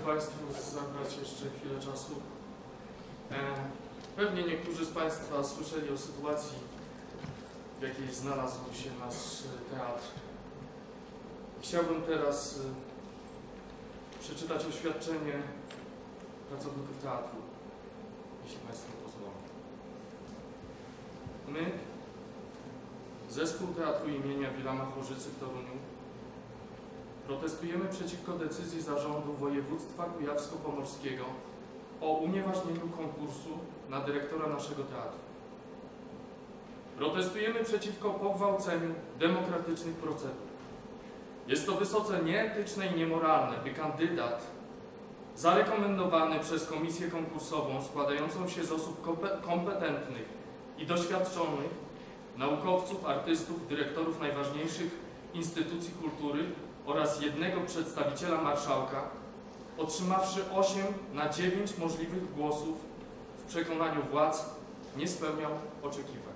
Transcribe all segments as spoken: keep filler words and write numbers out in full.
Państwu zabrać jeszcze chwilę czasu. E, pewnie niektórzy z Państwa słyszeli o sytuacji, w jakiej znalazł się nasz teatr. Chciałbym teraz e, przeczytać oświadczenie pracowników teatru, jeśli Państwo pozwolą. My, Zespół Teatru imienia Wilama Chorzycy w Toruniu, protestujemy przeciwko decyzji Zarządu Województwa Kujawsko-Pomorskiego o unieważnieniu konkursu na dyrektora naszego teatru. Protestujemy przeciwko pogwałceniu demokratycznych procedur. Jest to wysoce nieetyczne i niemoralne, by kandydat zarekomendowany przez komisję konkursową składającą się z osób kompetentnych i doświadczonych, naukowców, artystów, dyrektorów najważniejszych instytucji kultury oraz jednego przedstawiciela marszałka, otrzymawszy osiem na dziewięć możliwych głosów w przekonaniu władz, nie spełniał oczekiwań.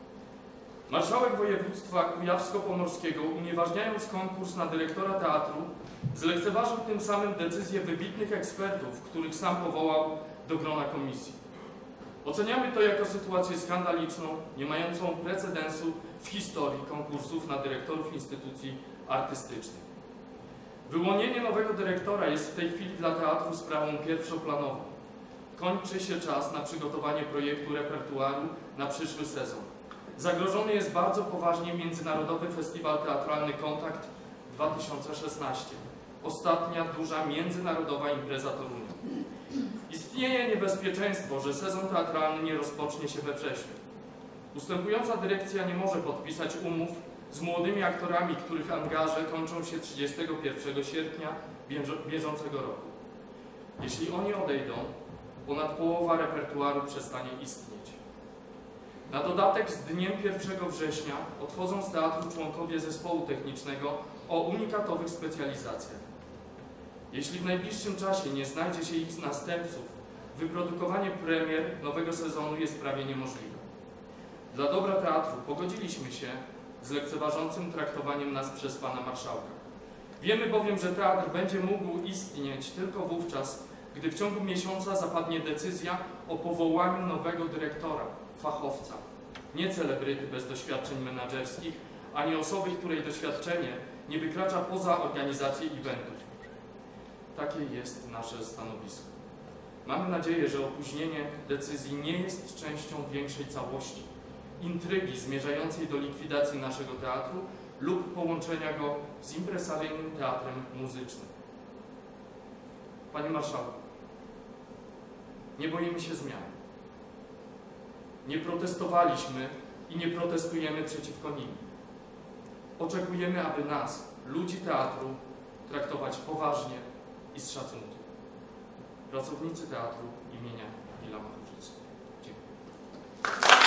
Marszałek województwa kujawsko-pomorskiego, unieważniając konkurs na dyrektora teatru, zlekceważył tym samym decyzję wybitnych ekspertów, których sam powołał do grona komisji. Oceniamy to jako sytuację skandaliczną, nie mającą precedensu w historii konkursów na dyrektorów instytucji artystycznych. Wyłonienie nowego dyrektora jest w tej chwili dla teatru sprawą pierwszoplanową. Kończy się czas na przygotowanie projektu repertuaru na przyszły sezon. Zagrożony jest bardzo poważnie Międzynarodowy Festiwal Teatralny Kontakt dwa tysiące szesnaście. Ostatnia duża międzynarodowa impreza Torunia. Istnieje niebezpieczeństwo, że sezon teatralny nie rozpocznie się we wrześniu. Ustępująca dyrekcja nie może podpisać umów z młodymi aktorami, których angaże kończą się trzydziestego pierwszego sierpnia bieżącego roku. Jeśli oni odejdą, ponad połowa repertuaru przestanie istnieć. Na dodatek z dniem pierwszego września odchodzą z teatru członkowie zespołu technicznego o unikatowych specjalizacjach. Jeśli w najbliższym czasie nie znajdzie się ich następców, wyprodukowanie premier nowego sezonu jest prawie niemożliwe. Dla dobra teatru pogodziliśmy się z lekceważącym traktowaniem nas przez pana marszałka. Wiemy bowiem, że teatr będzie mógł istnieć tylko wówczas, gdy w ciągu miesiąca zapadnie decyzja o powołaniu nowego dyrektora, fachowca, nie celebryty bez doświadczeń menadżerskich, ani osoby, której doświadczenie nie wykracza poza organizację eventów. Takie jest nasze stanowisko. Mamy nadzieję, że opóźnienie decyzji nie jest częścią większej całości, intrygi zmierzającej do likwidacji naszego teatru lub połączenia go z impresaryjnym teatrem muzycznym. Panie Marszałku, nie boimy się zmian. Nie protestowaliśmy i nie protestujemy przeciwko nim. Oczekujemy, aby nas, ludzi teatru, traktować poważnie i z szacunkiem. Pracownicy teatru imienia Wilama Chorzycy. Dziękuję.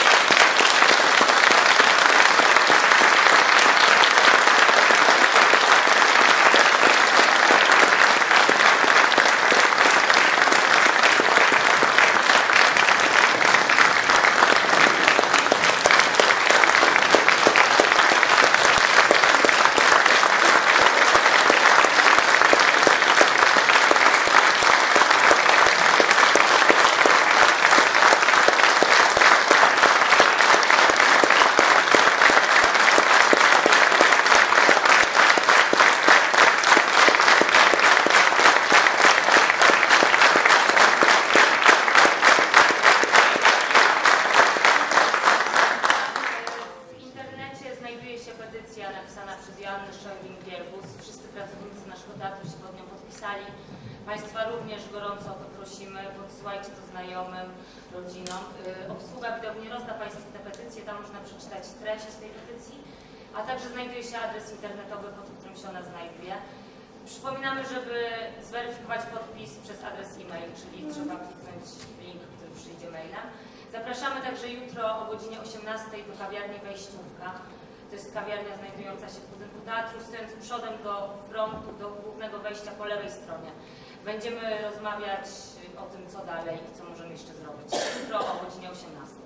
Państwa również gorąco o to prosimy, podsyłajcie to znajomym, rodzinom. Obsługa widowni rozda Państwu tę petycję, tam można przeczytać treść z tej petycji, a także znajduje się adres internetowy, pod którym się ona znajduje. Przypominamy, żeby zweryfikować podpis przez adres e-mail, czyli trzeba kliknąć link, który przyjdzie mailem. Zapraszamy także jutro o godzinie osiemnastej do kawiarni Wejściówka. To jest kawiarnia znajdująca się w budynku teatru, stojąc przodem do frontu, do głównego wejścia po lewej stronie. Będziemy rozmawiać o tym, co dalej i co możemy jeszcze zrobić. Jutro o godzinie osiemnastej.